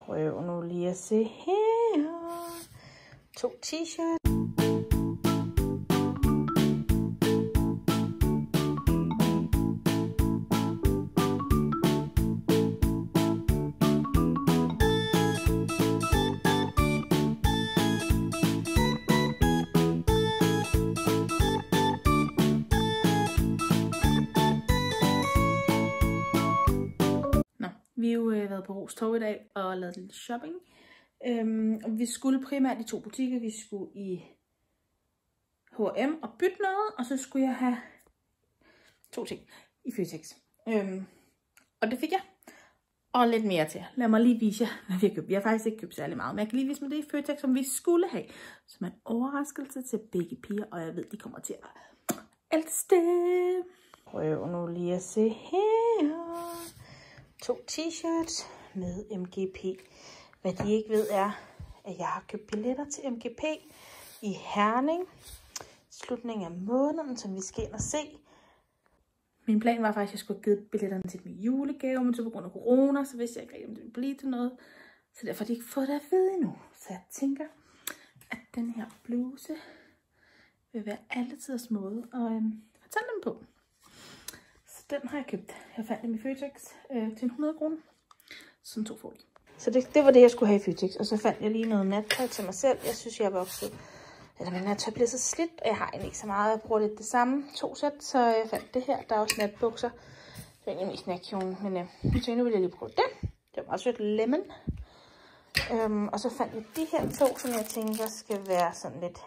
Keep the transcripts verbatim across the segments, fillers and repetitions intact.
Prøv nu lige at se her. To t-shirts. Vi har jo øh, været på Ros Torv i dag og lavet lidt shopping. Øhm, og vi skulle primært i to butikker. Vi skulle i H og M og bytte noget, og så skulle jeg have to ting i Føtex. Øhm, og det fik jeg. Og lidt mere til. Lad mig lige vise jer, hvad vi har købt. Vi har faktisk ikke købt særlig meget, men jeg kan lige vise mig det i Føtex, som vi skulle have. Som er en overraskelse til begge piger, og jeg ved, de kommer til at elske det. Prøv nu lige at se her. To t-shirts med M G P. Hvad de ikke ved er, at jeg har købt billetter til M G P i Herning. Slutningen af måneden, som vi skal ind og se. Min plan var faktisk, at jeg skulle have givet billetterne til min julegave, men så på grund af corona, så vidste jeg ikke rigtig, om det ville blive til noget. Så derfor har de ikke fået det at vide endnu. Så jeg tænker, at den her bluse vil være alle tiders måde at øhm, fortælle dem på. Den har jeg købt. Jeg fandt dem i Føtex øh, til hundrede kroner. Sådan to får de. Så det, det var det, jeg skulle have i Føtex. Og så fandt jeg lige noget nattøj til mig selv. Jeg synes, jeg er vokset. Eller min nattøj bliver så slidt, og jeg har egentlig ikke så meget. Jeg bruger lidt det samme. To sæt, så jeg fandt det her. Der er også natbukser. Det er egentlig mest natkjolen, men øh, så nu vil jeg lige prøve det. Det var meget sødt. Lemon. Øhm, og så fandt jeg de her to, som jeg tænker skal være sådan lidt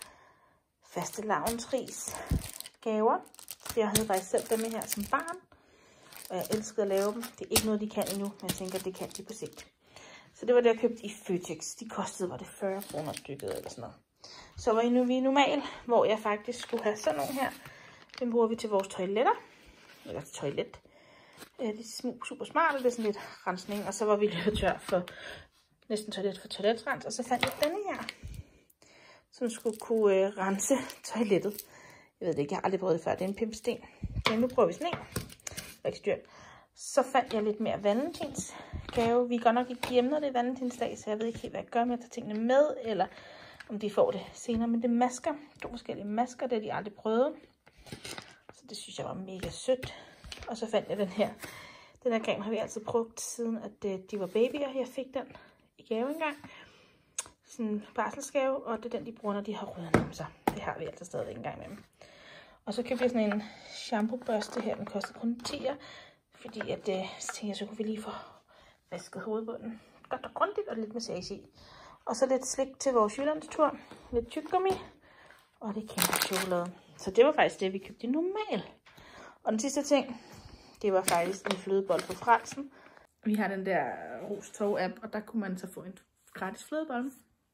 fastelavnsris gaver. Jeg havde faktisk selv dem her som barn, og jeg elskede at lave dem. Det er ikke noget, de kan endnu, men jeg tænker, det kan de på sigt. Så det var det, jeg købte i Føtex. De kostede, var det fyrre kroner stykket eller sådan noget. Så var vi i normal, hvor jeg faktisk skulle have sådan nogle her. Dem bruger vi til vores toiletter, eller til toilet. De er super smarte, det er sådan lidt rensning, og så var vi lidt tør for næsten toilet for toiletrens, og så fandt jeg denne her, som skulle kunne øh, rense toilettet. Jeg ved det ikke, jeg har aldrig prøvet det før. Det er en pimpsten. Men nu prøver vi sådan en. Det er ikke styrt. Så fandt jeg lidt mere valentinsgave. Vi er godt nok ikke hjemme, når det er valentinsdag, så jeg ved ikke helt, hvad jeg gør med at tage tingene med, eller om de får det senere. Men det er masker. To forskellige masker, det har de aldrig prøvet. Så det synes jeg var mega sødt. Og så fandt jeg den her. Den her creme har vi altid brugt, siden at de var babyer. Jeg fik den i gave engang. Sådan en barselsgave, og det er den, de bruger, når de har røde numser. Det har vi altså stadigvæk en gang med dem. Og så købte jeg sådan en shampoo-børste her. Den kostede kun tier, fordi at, øh, så tænkte jeg, så kunne vi lige få vasket hovedbunden godt og grundigt, og lidt massage i. Og så lidt slik til vores Jyllandstur. Lidt tyggegummi, og det kæmpe chokolade. Så det var faktisk det, vi købte normalt. Og den sidste ting, det var faktisk en flødebold på Fransen. Vi har den der Ros Torv app, og der kunne man så få en gratis flødebold.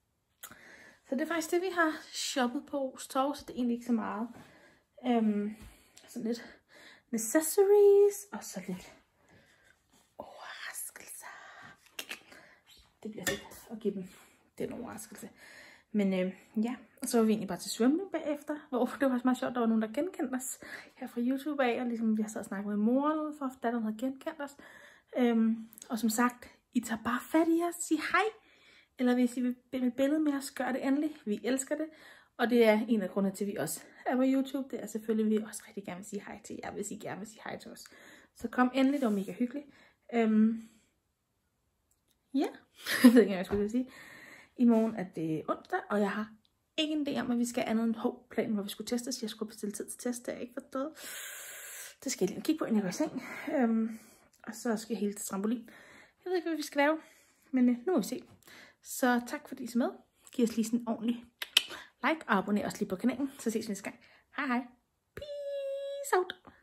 Så det er faktisk det, vi har shoppet på Ros Torv, så det er egentlig ikke så meget. Øhm, sådan lidt necessaries, og så lidt overraskelser. Det bliver fedt at give dem den overraskelse. Men øh, ja, og så var vi egentlig bare til svømning bagefter, hvor det var faktisk meget sjovt, der var nogen, der genkendte os her fra YouTube af, og ligesom vi har så snakket med moren, for datteren havde genkendt os. Øhm, og som sagt, I tager bare fat i os, sig hej. Eller hvis I vil binde et billede med os, gør det endelig. Vi elsker det. Og det er en af grundene til, at vi også er på YouTube. Det er selvfølgelig, at vi også rigtig gerne vil sige hej til jer, hvis I gerne vil sige hej til os. Så kom endelig, det var mega hyggeligt. Øhm, ja, jeg ved ikke, hvad jeg skulle sige. I morgen er det onsdag, og jeg har ikke en idé om, at vi skal andet end H-planen, hvor vi skulle testes. Jeg skulle bestille tid til test, det har jeg ikke forstået. Det skal jeg lige kigge på, inden jeg går i seng. Øhm, og så skal jeg helt til trampolin. Jeg ved ikke, hvad vi skal lave, men øh, nu må vi se. Så tak fordi I så med. Giv os lige sådan en ordentlig like og abonner os lige på kanalen. Så ses vi næste gang. Hej hej. Peace out.